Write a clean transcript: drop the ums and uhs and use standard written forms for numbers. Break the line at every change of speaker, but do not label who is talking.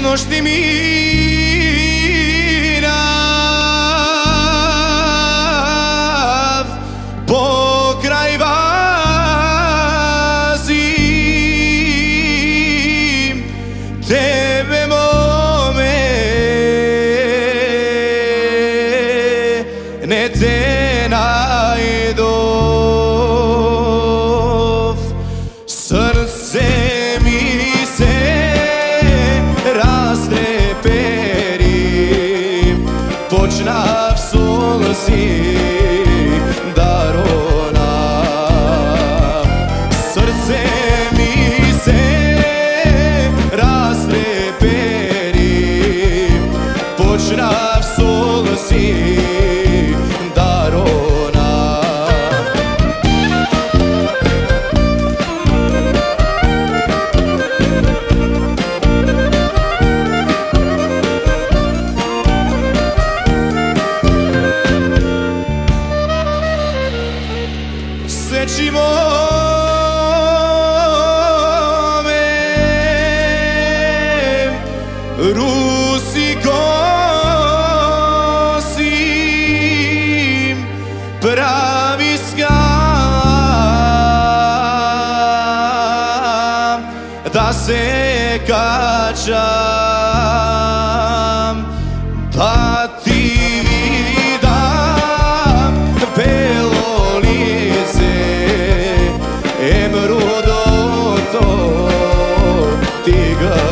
nošti mirav pokraj vazim tebe mome ne te najdov srce mi se raztreperim počnav solzi darona srce mi se raztreperim počnav solzi darona seći mome rusi kosim pravi skam da se kačam da ti vidam belo lice em rudo to ti ga